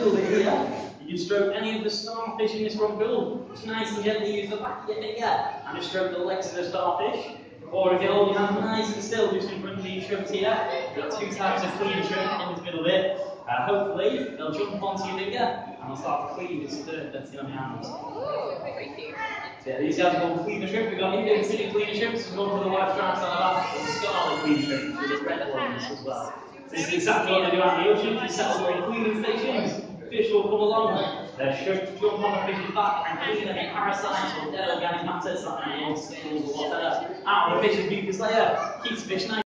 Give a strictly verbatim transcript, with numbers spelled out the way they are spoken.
middle bit here. You can stroke any of the starfish in this front pool. Just nice and gently use the back of your finger and just stroke the legs of the starfish. Or if you hold your hand nice and still, just in front of these shrimps here, you've got two types of clean shrimp in this middle bit. Uh, hopefully, they'll jump onto your finger and they'll start to clean this dirt that's in your hands. So yeah, these guys are called cleaner shrimp. We've got Indian city cleaner shrimps, we've gone for the white stripes on the back, and scarlet cleaner shrimps with the red ones as well. So this is exactly what they do out in the ocean. You settle for cleaning stations. Fish will come along, they'll jump on the fish's back and clean any parasites or dead organic matters like mold, scales or whatever out of the fish's mucus layer. Keeps the fish nice.